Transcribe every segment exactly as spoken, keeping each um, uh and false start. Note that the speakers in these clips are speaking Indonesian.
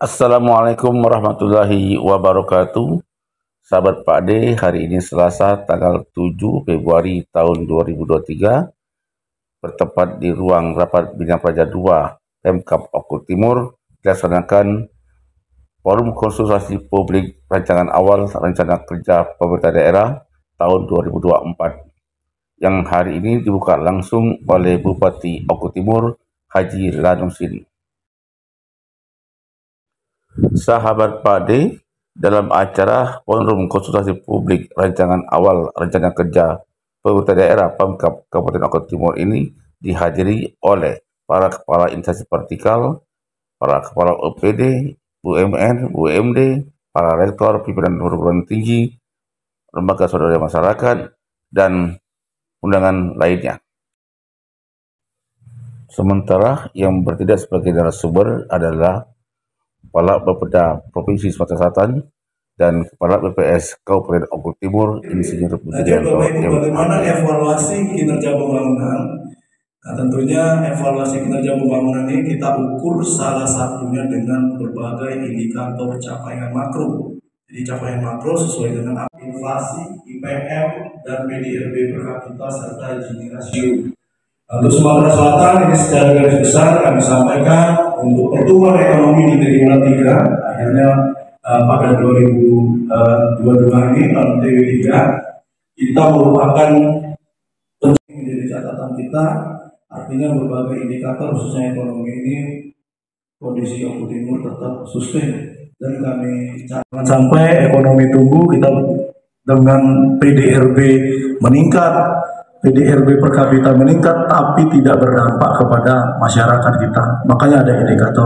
Assalamualaikum warahmatullahi wabarakatuh. Sahabat Pak D, hari ini Selasa tanggal tujuh Februari tahun dua ribu dua puluh tiga, bertempat di ruang rapat Bina Praja dua Pemkab Oku Timur, dilaksanakan Forum Konsultasi Publik Rancangan Awal Rencana Kerja Pemerintah Daerah tahun dua ribu dua puluh empat, yang hari ini dibuka langsung oleh Bupati Oku Timur, Haji Lanusin. Sahabat Pak D, dalam acara Forum Konsultasi Publik Rancangan Awal Rencana Kerja Pemerintah Daerah Pemkab Kabupaten Oku Timur ini dihadiri oleh para kepala instansi vertikal, para kepala O P D, B U M N, B U M D, para rektor, pimpinan perguruan tinggi, lembaga swadaya masyarakat, dan undangan lainnya. Sementara yang bertindak sebagai narasumber adalah Kepala Bapeda Provinsi Sumatera Selatan dan Kepala B P S Kabupaten Oku Timur, Insinyur Pujidianto. Bagaimana evaluasi kinerja pembangunan? Nah, tentunya evaluasi kinerja pembangunan ini kita ukur salah satunya dengan berbagai indikator capaian makro. Jadi capaian makro sesuai dengan inflasi, I P M, dan P D R B per kapita serta Gini rasio. Untuk Sumatera Selatan ini secara garis besar kami sampaikan untuk pertumbuhan ekonomi di triwulan tiga akhirnya uh, pada dua ribu dua puluh dua ini tahun T W tiga kita merupakan penting menjadi catatan kita, artinya berbagai indikator khususnya ekonomi ini kondisi Oku Timur tetap sustain dan kami jangan sampai ekonomi tumbuh kita dengan P D R B meningkat, P D R B per kapita meningkat, tapi tidak berdampak kepada masyarakat kita. Makanya ada indikator.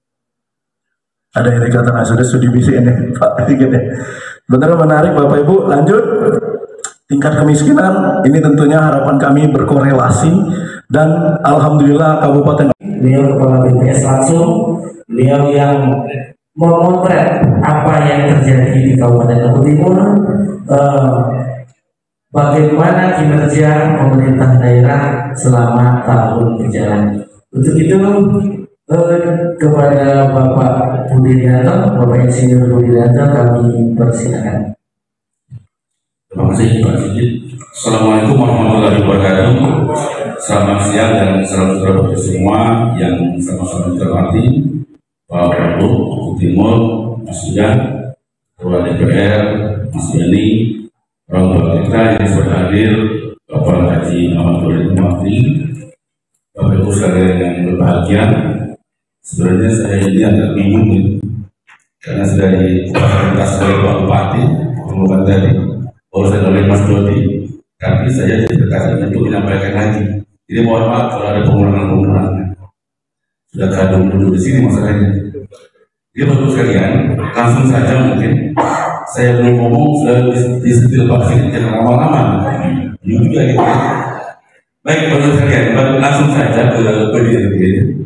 Ada indikator, nah sudah studi bisik ini, Pak. Benar menarik Bapak Ibu, lanjut. Tingkat kemiskinan, ini tentunya harapan kami berkorelasi, dan Alhamdulillah Kabupaten. Beliau Kepala B P S langsung, beliau yang memotret apa yang terjadi di Kabupaten Oku Timur, uh, bagaimana kinerja pemerintah daerah selama tahun berjalan. Untuk itu eh, kepada Bapak Pujidianto, Bapak Insinyur Pujidianto, kami persilakan. Terima kasih Pak Sigit. Assalamualaikum warahmatullahi wabarakatuh. Selamat siang dan saudara-saudara semua yang sama-sama terhormati, Pak Prabowo Oku Timur, Mas Yudan, Ketua D P R, Mas Yani, orang tua kita yang sudah hadir, Bapak Haji Ahmad Menteri, Bapak Ibu sekalian yang berbahagia. Sebenarnya saya ini agak bingung ya, karena sudah diperintah oleh Pak Bupati, bukan tadi, urusan oleh Mas Dodi, tapi saya dikasih untuk menyampaikan lagi. Jadi mohon maaf kalau ada pengurangan-pengurangan. Sudah kadung duduk di sini masalahnya. Jadi Bapak sekalian, langsung saja mungkin. Saya belum ngomong sudah disetil vaksin jangan lama-lama. Ini juga gitu ya. Baik, Bapak sekalian, langsung saja ke P D R B.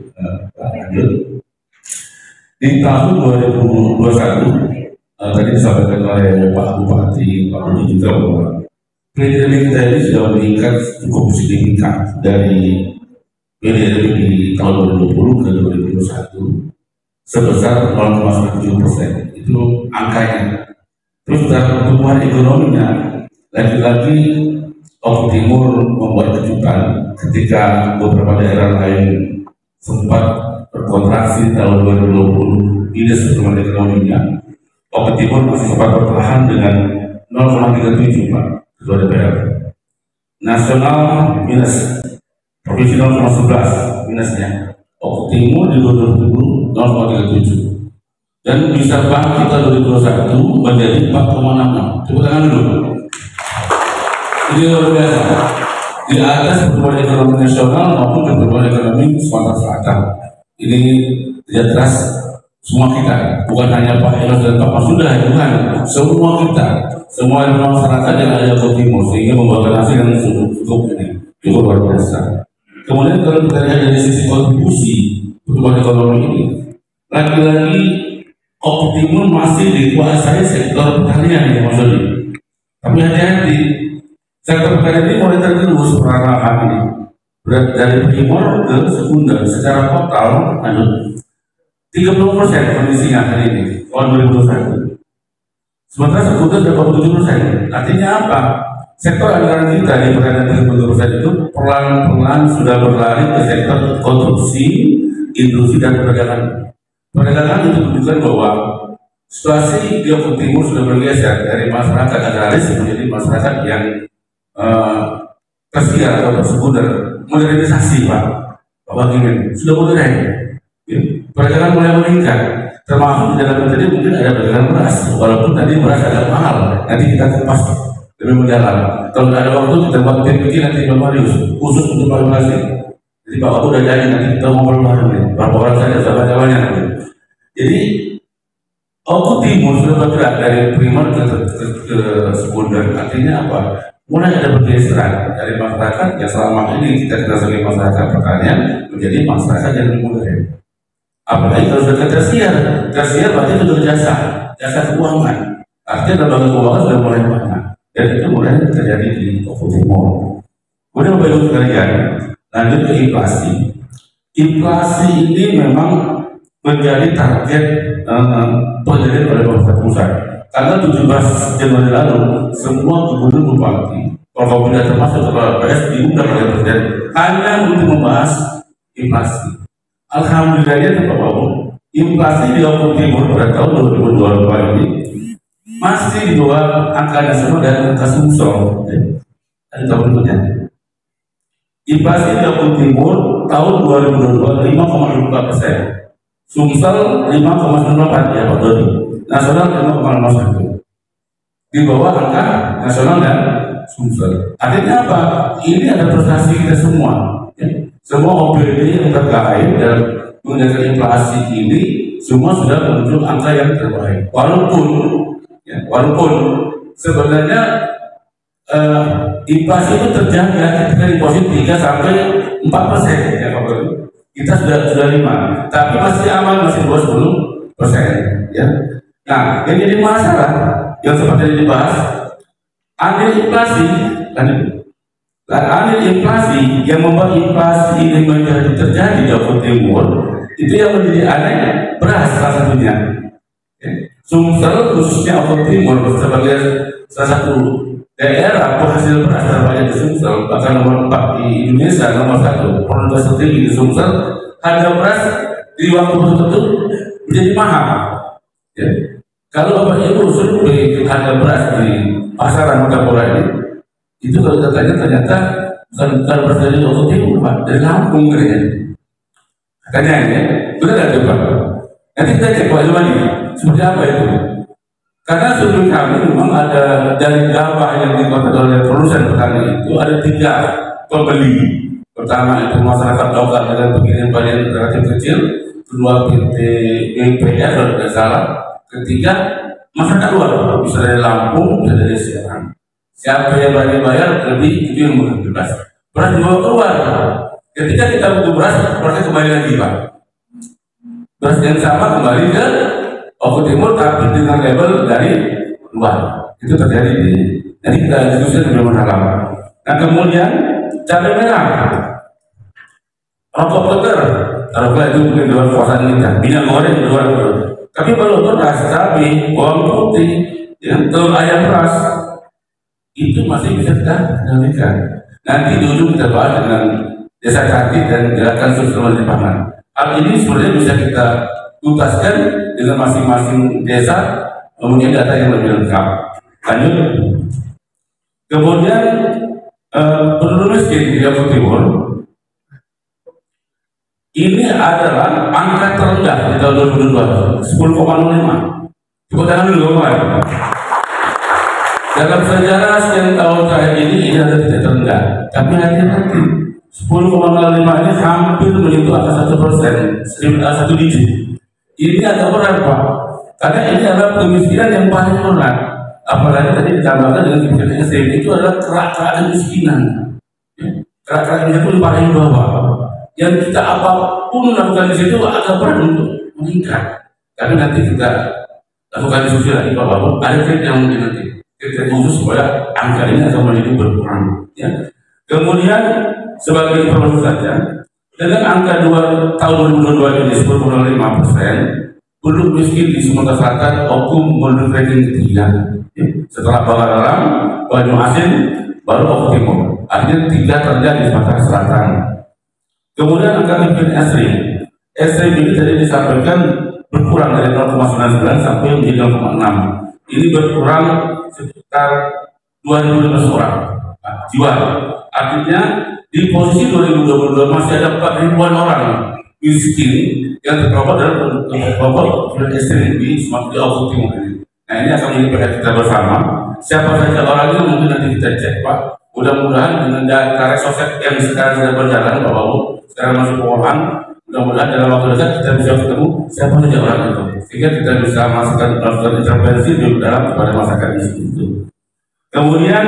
Di tahun dua ribu dua puluh satu, tadi disampaikan oleh Pak Bupati, Pak Budi juga bahwa P D R B kita ini sudah meningkat cukup signifikan dari P D R B di tahun dua ribu dua puluh ke dua ribu dua puluh satu sebesar nol koma sembilan tujuh persen. Itu angkanya. Terus dalam pertumbuhan ekonominya, lagi-lagi Oku Timur membuat kejutan ketika beberapa daerah lain sempat berkontraksi tahun dua ribu dua puluh. Ini pertumbuhan ekonominya, Oku Timur masih sempat bertahan dengan nol koma tiga tujuh, Pak Ketua D P R. Nasional minus, provinsi nol koma sebelas minusnya. Oku Timur di dua ribu dua puluh nol koma tiga tujuh. Dan bisa bank kita dua ribu dua puluh satu menjadi empat koma enam enam. Tepuk tangan dulu. Ini luar biasa. Di atas pertumbuhan ekonomi nasional maupun pertumbuhan ekonomi Sumatera Selatan. Ini tidak jelas semua kita, bukan hanya Pak Enos dan Pak Masudah, bukan. Semua kita, semua masyarakat yang ada di Oku Timur, sehingga membuat hasil yang cukup, cukup ini, cukup luar biasa. Kemudian kalau kita lihat dari sisi kontribusi pertumbuhan ekonomi ini, lagi-lagi Oku Timur masih dikuasai sektor pertanian ya Mas Dodi. Tapi hati-hati, sektor pertanian ini mulai tergerus perlahan ini. Berat dari primor ke sekunder secara total, anu, tiga puluh persen kondisinya hari ini tahun dua ribu dua puluh satu. Sementara sekunder dua puluh tujuh persen. Artinya apa? Sektor anggaran kita di perdagangan tiga puluh persen itu pelan-pelan sudah berlari ke sektor konstruksi, industri dan perdagangan. Perdagangan itu menunjukkan bahwa situasi di Lombok Timur sudah bergeser dari masyarakat agraris menjadi masyarakat yang uh, tersiar atau bersekunder, modernisasi Pak. Bapak Gimen sudah modern. Ya. Perdagangan mulai meningkat. Termasuk di dalam tadi mungkin ada perdagangan beras, walaupun tadi beras agak mahal. Nanti kita kupas lebih mendalam. Kalau tidak ada waktu kita buat tim kecil nanti Pak Marius khusus untuk validasi. Jadi Pak Bapak udah jadi nanti kita ngobrol bareng nih. Berapa orang saja sahabat banyak. Jadi Lombok Timur sudah bergerak dari primer ke, ke, ke, ke sekunder. Artinya apa? Mulai ada pergeseran dari masyarakat yang selama ini kita kenal sebagai masyarakat pertanian menjadi masyarakat yang lebih modern. Apalagi kalau sudah tersiar, tersiar berarti itu jasa, jasa keuangan. Artinya lembaga keuangan sudah mulai banyak. Dan itu mulai terjadi di Lombok Timur. Kemudian Bapak Ibu sekalian, lanjut ke inflasi. Inflasi ini memang menjadi target uh, penelitian oleh pemerintah pusat. Tanggal tujuh belas Januari lalu, semua gubernur bupati, kalau tidak termasuk kepala P S diundang oleh presiden hanya untuk membahas inflasi. Alhamdulillahnya Bapak Bapak, inflasi di Lombok Timur pada tahun dua ribu dua puluh dua ini masih di bawah angka nasional dan angka Sumsel. Ada tahun berikutnya. Inflasi di Lombok Timur tahun dua ribu dua puluh dua lima koma lima empat persen, Sumsel lima koma sembilan empat ya Pak Dodi, nasional lima koma lima satu, di bawah angka nasional dan Sumsel. Artinya apa? Ini ada prestasi kita semua. Ya. Semua O P D yang terkait dalam mengendalikan inflasi ini semua sudah menuju angka yang terbaik. Walaupun, ya, walaupun sebenarnya uh, inflasi itu terjaga ketika deposit tiga sampai empat persen ya Pak Bro. Kita sudah sudah lima, tapi masih aman, masih dua sepuluh persen ya. Nah, yang jadi masalah yang seperti dibahas andil inflasi kan. Dan andil inflasi yang membuat inflasi ini menjadi terjadi di Lombok Timur itu yang menjadi aneh beras salah satunya. Ya. Sumsel khususnya Lombok Timur sebagai salah satu daerah penghasil beras terbanyak di Sumsel, bahkan nomor empat di Indonesia, nomor satu produk tertinggi di Sumsel. Harga beras di waktu tertentu menjadi mahal. Ya. Kalau Bapak Ibu survei harga beras di pasaran Utara ini, itu kalau katanya ternyata bukan bukan beras dari Lombok Timur Pak, dari Lampung katanya. Katanya ya, benar nggak tuh Pak? Nanti kita cek Pak Ilmani, seperti apa itu? Karena survei kami memang ada dari gabah yang dikatakan oleh produsen petani itu ada tiga pembeli. Pertama itu masyarakat lokal dengan pengiriman relatif kecil, kedua P T B P R kalau tidak salah, ketiga masyarakat luar, bisa dari Lampung, bisa dari Serang. Siapa yang berani bayar lebih itu yang mengambil beras. Beras dibawa keluar. Ketika kita butuh beras, berasnya kembali lagi Pak. Beras yang sama kembali ke Lombok Timur tapi dengan label dari luar. Itu terjadi di. Nanti kita diskusi lebih mendalam. Nah kemudian cabai merah, rokok peter, rokok itu mungkin luar kuasaan kita, minyak goreng di luar. Tapi kalau beras, cabai, bawang putih, yang telur ayam beras itu masih bisa kita kendalikan. Nanti dulu kita bahas dengan desa cantik dan gerakan sosial di pangan. Hal ini sebenarnya bisa kita tuntaskan dengan masing-masing desa mempunyai data yang lebih lengkap. Lanjut. Kemudian eh, penduduk miskin di Lombok Timur ini adalah angka terendah di tahun dua ribu dua puluh dua, sepuluh koma nol lima. Tepuk tangan dulu kawan. Dalam sejarah sekian tahun terakhir ini ini adalah tidak terendah, tapi hati-hati sepuluh koma nol lima ini hampir menyentuh angka satu persen, satu digit. Ini agak berat Pak, karena ini adalah kemiskinan yang paling berat. Apalagi tadi ditambahkan dengan kemiskinan ekstrim, itu adalah kerak-kerak kemiskinan. Kerak-kerak kemiskinan itu paling bawah. Yang kita apapun lakukan di situ agak berat untuk meningkat. Tapi nanti kita lakukan diskusi lagi Pak Bapak. Ada trik yang mungkin nanti kita khusus supaya angka ini akan menjadi berkurang. Ya. Kemudian sebagai informasi saja, Dengan angka dua, tahun dua ribu dua puluh dua ini sepuluh koma lima persen, penduduk miskin di Sumatera Selatan Oku menduduki ranking ketiga. Setelah Balaram, Banyuasin, baru Oku Timur. Artinya tiga terjadi di Sumatera Selatan. Kemudian angka kemiskinan ekstrim, ekstrim ini tadi disampaikan berkurang dari nol koma sembilan sembilan sampai menjadi nol koma enam. Ini berkurang sekitar dua ribu lima ratus orang jiwa. Artinya di posisi dua ribu dua puluh dua masih ada empat ribuan orang miskin yang terpapar dalam kelompok ekstrim di Sumatera Oku Timur ini. Nah, ini akan menjadi P R kita bersama. Siapa saja orangnya mungkin nanti kita cek, Pak. Mudah-mudahan dengan data resource yang sekarang sudah berjalan, Bapak Bu, sekarang masih pengolahan, mudah-mudahan dalam waktu dekat kita bisa ketemu siapa saja orang itu, sehingga kita bisa melakukan melakukan intervensi di dalam kepada masyarakat di situ. Kemudian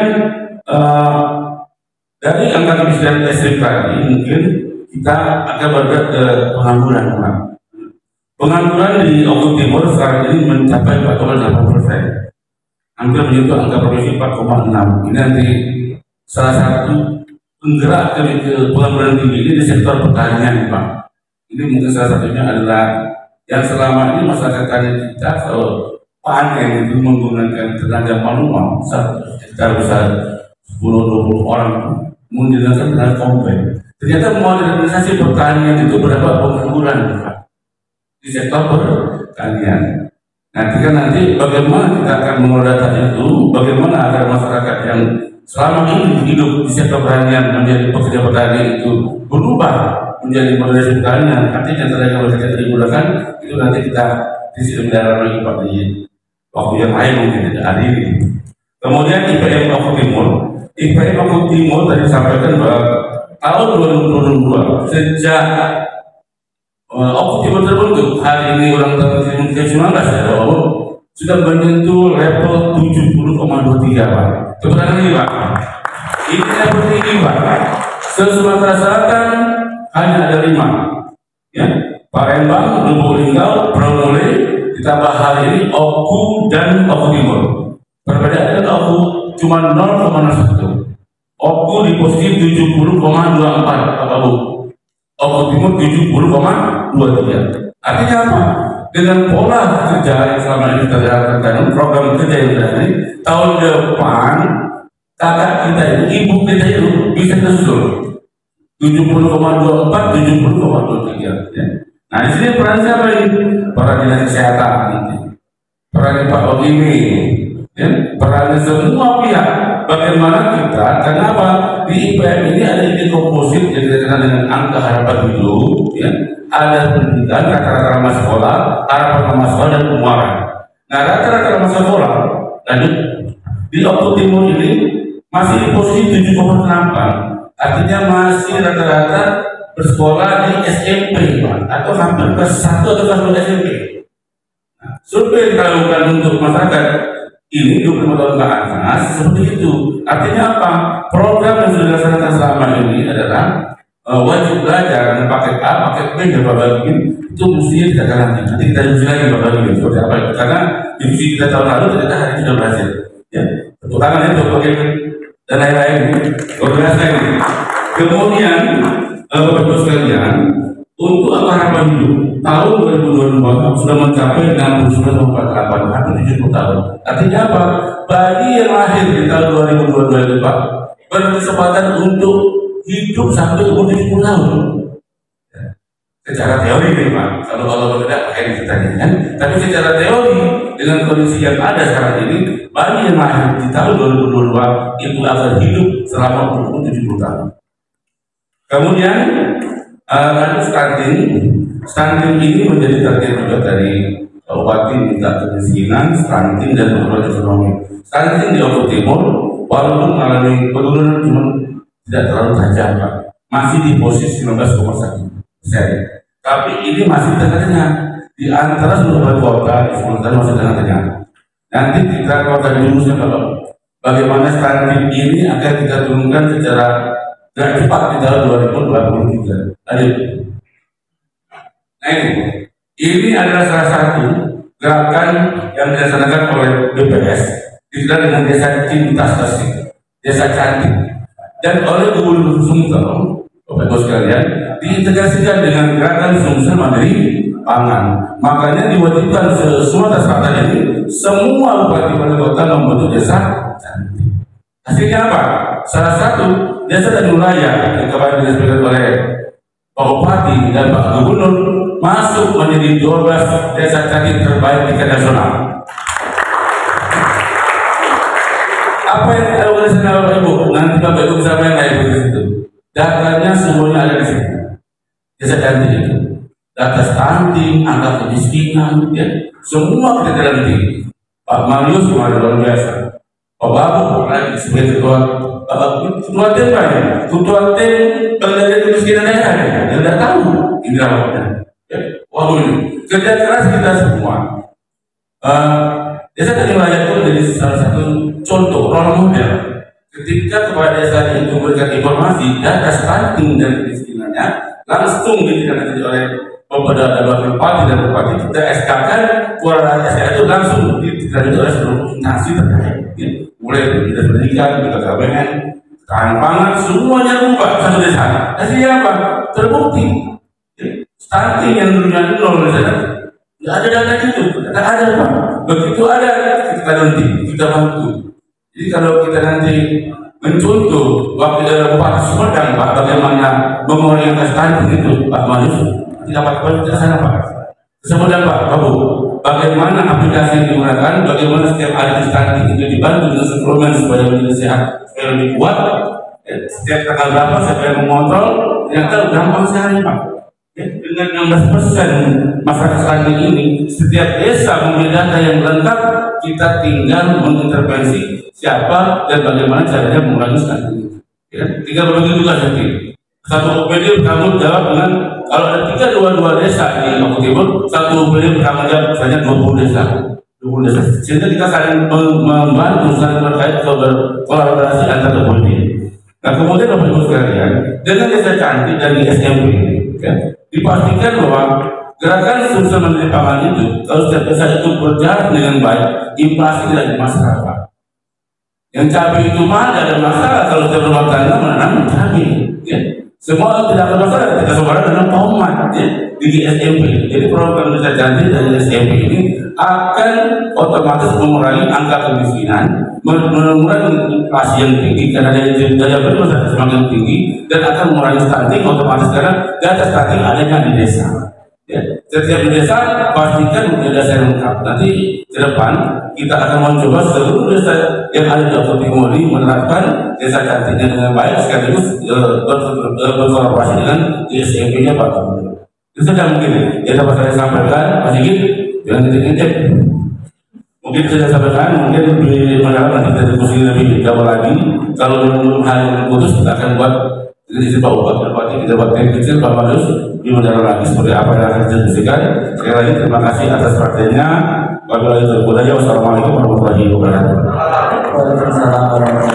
uh, dari angka kemiskinan ekstrim tadi, mungkin kita akan bergerak ke pengangguran, Pak. Pengangguran di Oku Timur sekarang ini mencapai empat koma delapan persen, hampir menyentuh angka provinsi empat koma enam. Ini nanti salah satu penggerak ke pengangguran tinggi ini di sektor pertanian, Pak. Ini mungkin salah satunya adalah yang selama ini masyarakat tani kita kalau panen itu menggunakan tenaga manual sekitar besar sepuluh dua puluh orang menggunakan tenaga komplain. Ternyata modernisasi pertanian itu berapa pengangguran, Pak, di sektor pertanian. Nanti kan nanti bagaimana kita akan mengelola data itu, bagaimana agar masyarakat yang selama ini hidup di sektor pertanian menjadi pekerja petani itu berubah menjadi modernisasi pertanian. Artinya tenaga kerja yang digunakan itu nanti kita diskusi lebih dalam lagi Pak di waktu yang lain mungkin tidak hari ini. Kemudian I P M Oku Timur, I P M Oku Timur tadi disampaikan bahwa tahun dua ribu dua puluh dua sejak uh, Oku Timur terbentuk hari ini ulang tahun ke sembilan belas ya, sudah menyentuh level tujuh puluh koma dua tiga, Pak. Kebetulan ini, Pak. Ini level tinggi, Pak. Se-Sumatera Selatan hanya ada lima, ya. Palembang, Lubuk Linggau, Bromole, ditambah hari ini Oku dan Oku Timur. Perbedaan dengan Oku cuma nol koma nol satu. Oku di posisi tujuh puluh koma dua empat, Bapak Bu. Oku Timur tujuh puluh koma dua tiga. Artinya apa? Dengan pola kerja yang selama ini kita jalankan dan program kerja yang ada ini, tahun depan kakak kita itu, ibu kita itu bisa tersusul tujuh puluh koma dua empat, tujuh puluh koma dua tiga. Ya. Nah di sini peran siapa ini? Peran dinas kesehatan, peran Pak Ogimi, ya, peran semua pihak. Bagaimana kita? Kenapa di I P M ini ada ide komposit yang kita kenal dengan angka harapan hidup, ya. Ada pendidikan, rata-rata ramah sekolah, harapan ramah sekolah dan penguaran. Nah, rata-rata ramah sekolah, lanjut di Oku Timur ini masih di posisi tujuh koma delapan, artinya masih rata-rata bersekolah di S M P, Pak, atau hampir kelas satu atau kelas dua S M P. Nah, survei yang dilakukan untuk masyarakat ini dua puluh lima tahun ke atas seperti itu. Artinya apa? Program yang sudah dilaksanakan selama ini adalah Uh, wajib belajar dengan paket A, paket B, dan Bapak Bagi itu mestinya tidak akan nanti. Nanti kita diskusi lagi Bapak Bagi seperti apa itu. Karena diskusi kita tahun lalu ternyata hari ini sudah berhasil. Ya, tepuk tangan ya untuk bagian dan lain-lain. Luar biasa ini. Kemudian uh, Bapak Ibu sekalian, untuk angka harapan hidup tahun dua ribu dua puluh dua sudah mencapai enam puluh sembilan koma empat delapan, hampir tujuh puluh tahun. Artinya apa? Bayi yang lahir di tahun dua ribu dua puluh dua itu Pak berkesempatan untuk hidup sampai umur tujuh puluh tahun. Ya. Secara teori nih Pak, kalau Allah berkehendak pakai ceritanya kan. Tapi secara teori dengan kondisi yang ada sekarang ini, bayi yang lahir di tahun dua ribu dua puluh dua itu akan hidup selama umur tujuh puluh tahun. Kemudian uh, lalu stunting, stunting ini menjadi target juga dari Kabupaten minta kemiskinan, stunting dan pertumbuhan ekonomi. Stunting di Oku Timur walaupun mengalami penurunan cuma tidak terlalu tajam, Pak. Masih di posisi sembilan belas koma satu persen. Tapi ini masih tengah-tengah. Di antara seluruh kota di Sumatera masih tengah-tengah. Nanti kita kota rumusnya kalau bagaimana stunting ini akan kita turunkan secara gak cepat di tahun dua ribu dua puluh tiga. Lanjut. Nah ini, ini adalah salah satu gerakan yang dilaksanakan oleh B P S dikenal dengan Desa Cinta Stasik, Desa Cantik. Dan oleh Gubernur Sumsel, Bapak Ibu sekalian, diintegrasikan dengan gerakan sumber mandiri pangan. Makanya diwajibkan Sumatera Selatan ini semua bupati wali kota membentuk desa cantik. Hasilnya apa? Salah satu desa Tanjuraya yang kemarin disampaikan oleh Pak Bupati dan Pak Gubernur masuk menjadi dua belas desa cantik terbaik tingkat nasional. Apa yang kita lakukan di sana Bapak Ibu? Nanti Bapak Ibu bisa main naik di situ. Datanya semuanya ada di sini. Desa cantik itu. Data stunting, angka kemiskinan, ya, semua kita teliti. Pak Marius luar biasa. Pak Babu lagi sebagai ketua, ketua tim kan, ketua tim pengendalian kemiskinan daerah, yang tidak tahu ini apa. Ya, wah ini kerja keras kita semua. Uh, desa Tanjuraya itu menjadi salah satu contoh role model. Ketika kepada desa itu memberikan informasi data stunting dan kemiskinannya, langsung ditindaklanjuti oleh kepada wakil bupati dan bupati, kita S K-kan keluaran S K itu langsung ditindaklanjuti oleh seluruh instansi terkait, ya. Mulai dari dinas pendidikan, B K K B N, ketahanan pangan, semuanya buka satu desa. Hasilnya apa? Terbukti. Ya. Stunting yang dulunya nol di sana, nggak ada data itu, tidak ada Pak. Begitu ada, kita nanti kita bantu. Jadi kalau kita nanti mencontoh wakil bupati Sumedang Pak, bagaimana mengurangi stunting itu Pak Manus, tidak apa-apa kita sana Pak. Kemudian Pak Babu, bagaimana aplikasi yang digunakan, bagaimana setiap hari stunting itu dibantu dengan suplemen supaya menjadi sehat, supaya lebih kuat. Setiap tanggal berapa siapa yang mengontrol, ternyata gampang sekali Pak. Ya, dengan enam belas persen masyarakat stunting ini, setiap desa memiliki data yang lengkap, kita tinggal mengintervensi siapa dan bagaimana caranya mengurangi stunting. Ya, tinggal begitu juga nanti. Satu O P D bertanggung jawab dengan kalau ada tiga dua dua desa di Lombok Timur, satu O P D bertanggung jawab misalnya dua puluh desa, dua puluh desa. Sehingga kita saling membantu, saling terkait kolaborasi antar O P D. Nah kemudian Bapak Ibu sekalian, dengan desa cantik dan di S M P, ya, dipastikan bahwa gerakan sumber mandiri pangan itu kalau setiap desa itu berjalan dengan baik, inflasi tidak ada masalah. Yang cabai itu mah tidak ada masalah kalau setiap rumah tangga menanam cabai. Ya. Semua tidak ada masalah ketika saudara dengan tomat, ya, di S M P. Jadi program desa cantik dari S M P ini akan otomatis mengurangi angka kemiskinan, mengurangi inflasi yang tinggi karena daya daya beli masyarakat semakin tinggi, dan akan mengurangi stunting otomatis karena data stunting adanya di desa. Ya, setiap desa pastikan punya desa yang lengkap. Nanti ke depan kita akan mencoba seluruh desa yang ada di Lombok Timur ini menerapkan desa cantiknya dengan baik sekaligus uh, berkolaborasi dengan S M P-nya Pak Gubernur. Itu saja mungkin yang dapat saya sampaikan, Pak Sigit, jangan titik-titik. Mungkin saya sampaikan, mungkin lebih mendalam nanti kita diskusi lebih jauh lagi. Kalau belum hal yang putus, kita akan buat jadi Pak Bupati, kita buat tim kecil Pak Marius di mendalam lagi seperti apa yang akan kita diskusikan. Sekali lagi terima kasih atas perhatiannya. Wassalamualaikum warahmatullahi wabarakatuh. Waalaikumsalam warahmatullahi wabarakatuh.